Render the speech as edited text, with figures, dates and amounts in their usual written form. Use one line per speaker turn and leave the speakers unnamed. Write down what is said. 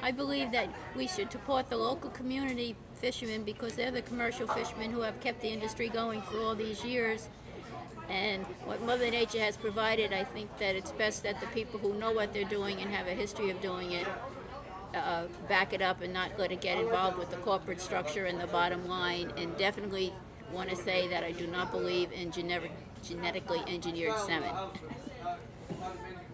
I believe that we should support the local community fishermen because they're the commercial fishermen who have kept the industry going for all these years. And what Mother Nature has provided, I think that it's best that the people who know what they're doing and have a history of doing it back it up and not let it get involved with the corporate structure and the bottom line. And definitely want to say that I do not believe in genetically engineered salmon.